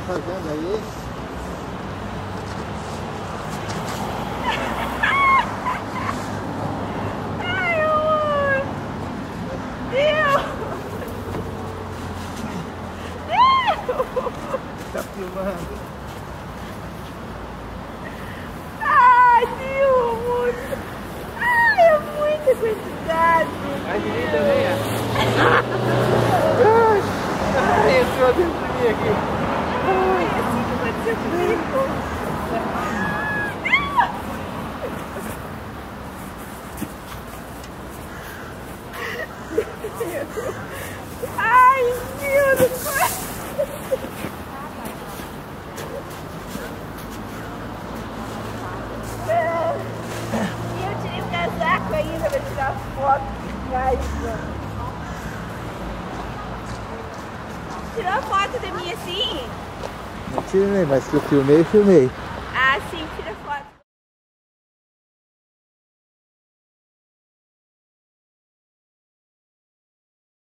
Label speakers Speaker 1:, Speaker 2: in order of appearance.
Speaker 1: fazendo aí?
Speaker 2: Ai, amor! Deus!
Speaker 1: Tá filmando?
Speaker 2: Ai, Deus, amor! Ai, é muita quantidade!
Speaker 1: Ai, direito também, Ai, entrou dentro de mim aqui.
Speaker 2: Ai, assim que aconteceu comigo! Ai, Deus do céu! E eu tirei o casaco ainda pra tirar foto. Mas... Tirou a foto de mim assim?
Speaker 1: Não tirei, mas que eu filmei.